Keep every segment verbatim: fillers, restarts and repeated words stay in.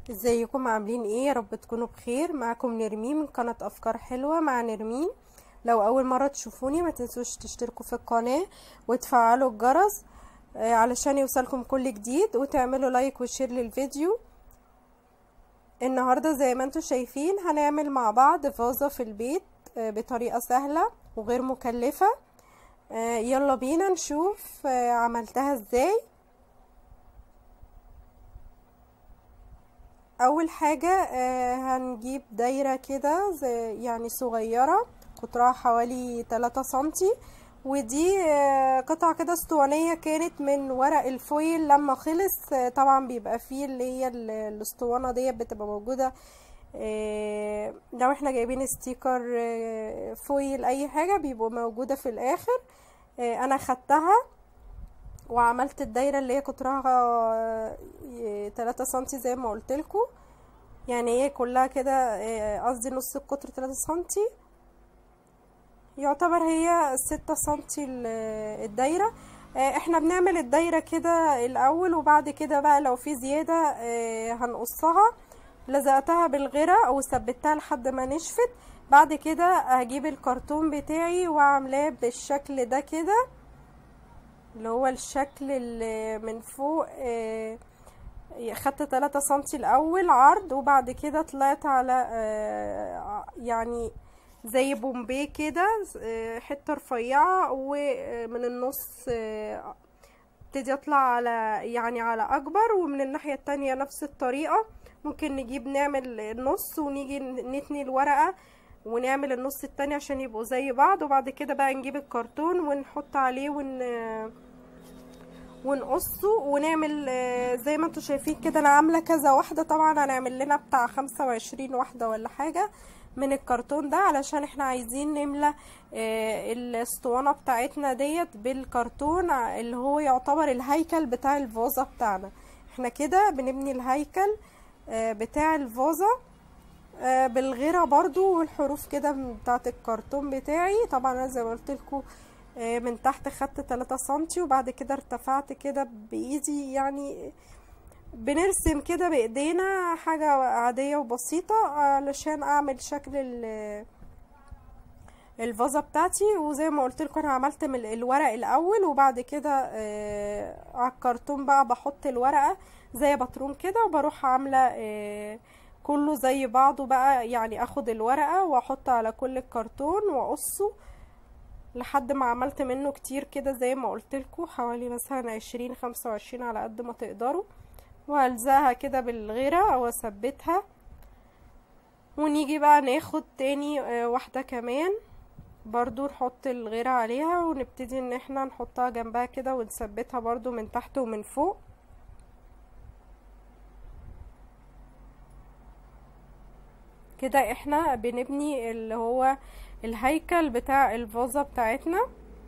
ازيكم عاملين ايه؟ يا رب تكونوا بخير. معاكم نرمين من قناة افكار حلوة مع نرمين. لو اول مرة تشوفوني ما تنسوش تشتركوا في القناة وتفعلوا الجرس آه، علشان يوصلكم كل جديد، وتعملوا لايك وشير للفيديو. النهاردة زي ما انتم شايفين هنعمل مع بعض فازة في البيت آه، بطريقة سهلة وغير مكلفة. آه، يلا بينا نشوف آه، عملتها ازاي. اول حاجة آه هنجيب دايرة كده زي يعني صغيرة قطرها حوالي تلاتة سنتي، ودي آه قطعة كده اسطوانية كانت من ورق الفويل. لما خلص آه طبعا بيبقى فيه اللي هي الاسطوانة دي بتبقى موجودة. آه لو احنا جايبين ستيكر آه فويل اي حاجة بيبقوا موجودة في الاخر. آه انا خدتها وعملت الدايره اللي هي قطرها تلاتة سنتي زي ما قلت لكم. يعني هي كلها كده قصدي نص القطر تلاتة سنتي، يعتبر هي ستة سنتي الدايره. احنا بنعمل الدايره كده الاول، وبعد كده بقى لو في زياده هنقصها. لزقتها بالغيره او ثبتها لحد ما نشفت. بعد كده هجيب الكرتون بتاعي وعاملاه بالشكل ده كده، اللي هو الشكل اللي من فوق. آه خدت تلاتة سنتي الاول عرض، وبعد كده طلعت على آه يعني زي بومبي كده آه حته رفيعه، ومن النص آه ابتدي اطلع على يعني على اكبر، ومن الناحيه التانية نفس الطريقه. ممكن نجيب نعمل النص ونيجي نتني الورقه ونعمل النص التاني عشان يبقوا زي بعض، وبعد كده بقى نجيب الكرتون ونحط عليه ون ونقصه ونعمل زي ما انتوا شايفين كده. انا عامله كذا واحده، طبعا هنعمل لنا بتاع خمسة وعشرين واحده ولا حاجه من الكرتون ده، علشان احنا عايزين نملى الاسطوانه بتاعتنا ديت بالكرتون اللي هو يعتبر الهيكل بتاع الفازه بتاعنا. احنا كده بنبني الهيكل بتاع الفازه بالغيره برضو، والحروف كده بتاعت الكرتون بتاعي. طبعا انا زي ما قلت لكم من تحت خدت تلاتة سنتي، وبعد كده ارتفعت كده بايدي، يعني بنرسم كده بايدينا حاجة عادية وبسيطة علشان اعمل شكل الفازة بتاعتي. وزي ما قلت لكم انا عملت من الورق الاول، وبعد كده على الكرتون بقى بحط الورقة زي باترون كده، وبروح عاملة كله زي بعضه بقى. يعني اخد الورقة واحط على كل الكرتون واقصه لحد ما عملت منه كتير كده زي ما قلت لكم، حوالي مثلا عشرين خمسة وعشرين على قد ما تقدروا. وهلزقها كده بالغيره او اثبتها، ونيجي بقى ناخد تاني واحده كمان برضو نحط الغيره عليها، ونبتدي ان احنا نحطها جنبها كده ونثبتها برضو من تحت ومن فوق كده. احنا بنبني اللي هو الهيكل بتاع الفازة بتاعتنا.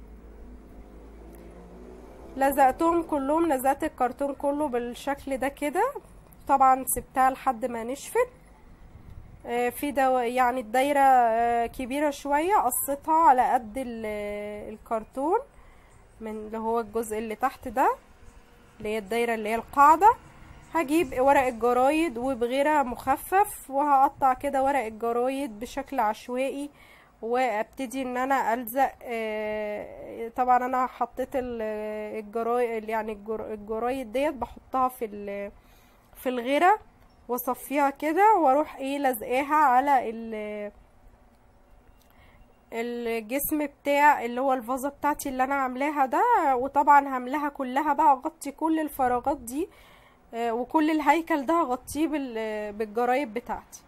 لزقتهم كلهم، لزقت الكرتون كله بالشكل ده كده. طبعا سبتها لحد ما نشفت. آه في ده يعني الدايرة آه كبيرة شوية، قصيتها على قد الكرتون من اللي هو الجزء اللي تحت ده اللي هي الدايرة اللي هي القاعدة. هجيب ورق الجرايد وبغيره مخفف، وهقطع كده ورق الجرايد بشكل عشوائي، وابتدي ان انا الزق. طبعا انا حطيت الجرايد يعني الجرايد ديت بحطها في في الغيره واصفيها كده، واروح ايه لزقاها على الجسم بتاع اللي هو الفازه بتاعتي اللي انا عاملاها ده. وطبعا هملاها كلها بقى، اغطي كل الفراغات دي وكل الهيكل ده هغطيه بالجرايد بتاعتي.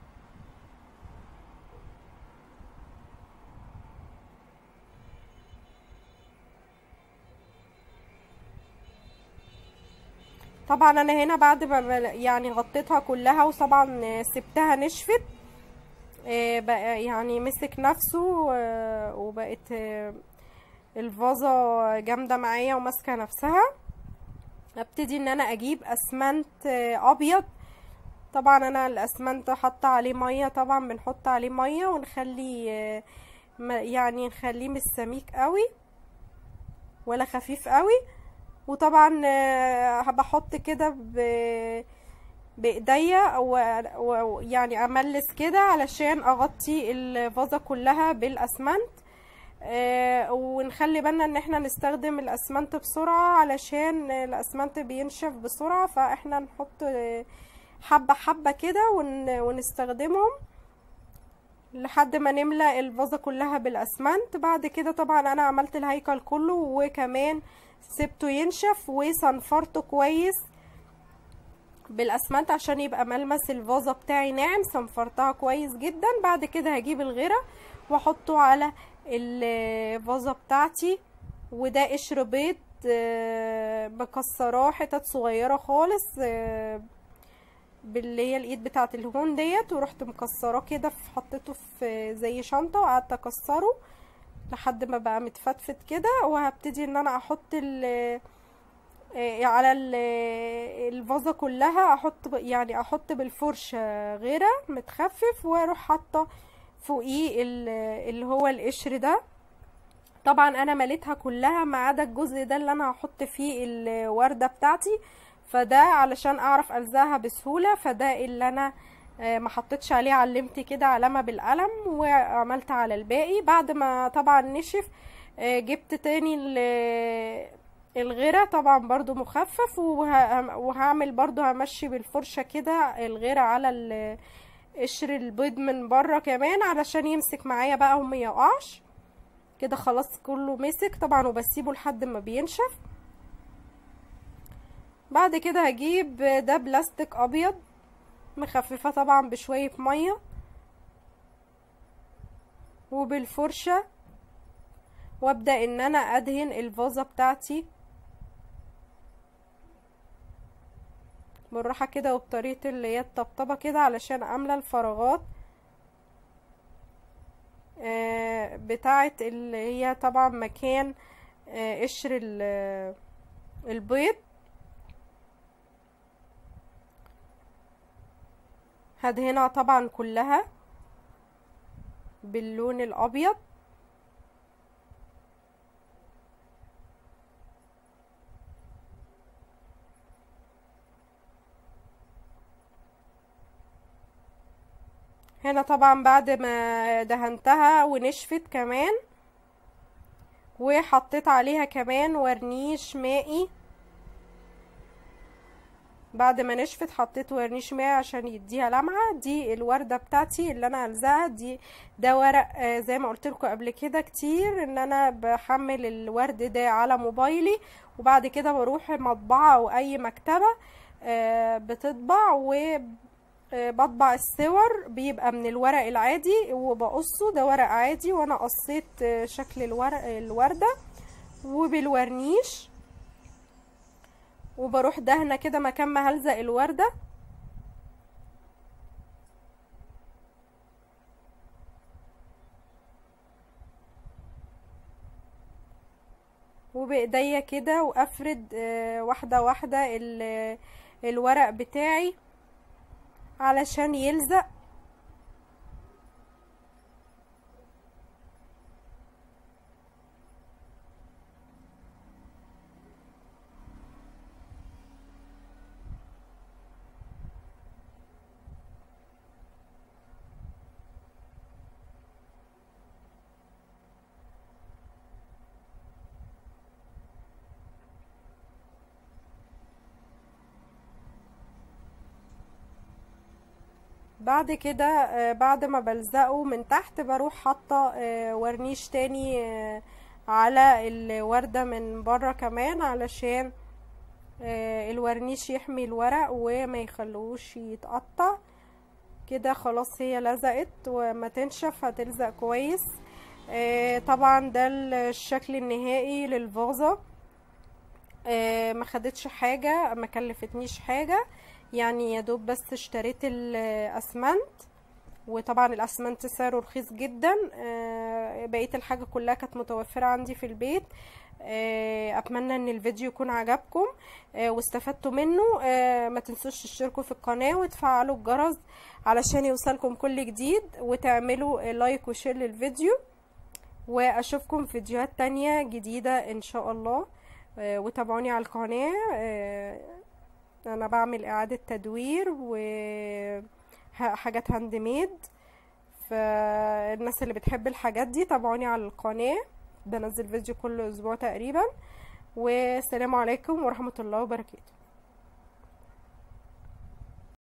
طبعا انا هنا بعد ما يعني غطيتها كلها وطبعا سبتها نشفت بقى يعني مسك نفسه، وبقت الفازة جامدة معايا وماسكة نفسها. ابتدي ان انا اجيب اسمنت ابيض. طبعا انا الاسمنت حاطه عليه ميه، طبعا بنحط عليه ميه ونخلي يعني نخليه مش سميك قوي ولا خفيف قوي. وطبعا بحط كده بايديا ويعني املس كده علشان اغطي الفازة كلها بالاسمنت. آه ونخلي بالنا ان احنا نستخدم الاسمنت بسرعة علشان الاسمنت بينشف بسرعة، فاحنا نحط حبة حبة كده ون ونستخدمهم لحد ما نملأ الفازة كلها بالاسمنت. بعد كده طبعا انا عملت الهيكل كله وكمان سبته ينشف وصنفرته كويس بالاسمنت عشان يبقى ملمس الفازة بتاعي ناعم. صنفرتها كويس جدا. بعد كده هجيب الغيرة واحطه على الفازة بتاعتي، وده قشر بيض مكسراه حتت صغيرة خالص باللي هي الايد بتاعت الهون ديت، ورحت مكسراه كده حطيته في زي شنطة وقعدت اكسره لحد ما بقى متفتفت كده. وهبتدي ان انا احط ال على الفازة كلها، احط يعني احط بالفرشة غيرة متخفف واروح حاطه فوقيه اللي هو القشر ده. طبعا انا مليتها كلها ما عدا الجزء ده اللي انا هحط فيه الوردة بتاعتي، فده علشان اعرف الزقها بسهولة، فده اللي انا ما حطيتش عليه، علمت كده علامة بالقلم وعملت على الباقي. بعد ما طبعا نشف جبت تاني الغيرة طبعا برضو مخفف، وهعمل برضو همشي بالفرشة كده الغيرة على قشر البيض من بره كمان علشان يمسك معايا بقى وما يقعش كده. خلاص كله مسك طبعا، وبسيبه لحد ما بينشف. بعد كده هجيب ده بلاستيك ابيض مخففة طبعا بشوية مية وبالفرشة، وابدأ ان انا ادهن الفازة بتاعتي بالراحة كده وبطريقة اللي هي الطبطبة كده علشان املى الفراغات بتاعة اللي هي طبعا مكان قشر البيض. هدهنها طبعا كلها باللون الابيض. هنا طبعا بعد ما دهنتها ونشفت كمان وحطيت عليها كمان ورنيش مائي. بعد ما نشفت حطيت ورنيش مائي عشان يديها لمعة. دي الوردة بتاعتي اللي انا هلزقها دي، ده ورق آه زي ما قلت لكم قبل كده كتير ان انا بحمل الورد ده على موبايلي، وبعد كده بروح مطبعة او اي مكتبة آه بتطبع و بطبع الصور بيبقى من الورق العادي وبقصه. ده ورق عادي وانا قصيت شكل الورق الوردة وبالورنيش، وبروح دهنة كده مكان ما هلزق الوردة. وبايديا كده وافرد واحدة واحدة الورق بتاعي علشان يلزق. بعد كده بعد ما بلزقه من تحت بروح حاطه ورنيش تاني على الوردة من بره كمان علشان الورنيش يحمي الورق وما يخلوش يتقطع كده. خلاص هي لزقت، وما تنشف هتلزق كويس. طبعا ده الشكل النهائي للفازة. ما خدتش حاجة، ما كلفتنيش حاجة، يعني يا دوب بس اشتريت الاسمنت، وطبعا الاسمنت سعره رخيص جدا. بقية الحاجة كلها كانت متوفرة عندي في البيت. اتمنى ان الفيديو يكون عجبكم واستفدتوا منه. ما تنسوش تشتركوا في القناة وتفعلوا الجرس علشان يوصلكم كل جديد، وتعملوا لايك وشير للفيديو. واشوفكم في فيديوهات تانية جديدة ان شاء الله، وتابعوني على القناة. انا بعمل اعادة تدوير وحاجات هاند ميد. فالناس اللي بتحب الحاجات دي تابعوني على القناة، بنزل فيديو كل اسبوع تقريبا. والسلام عليكم ورحمة الله وبركاته.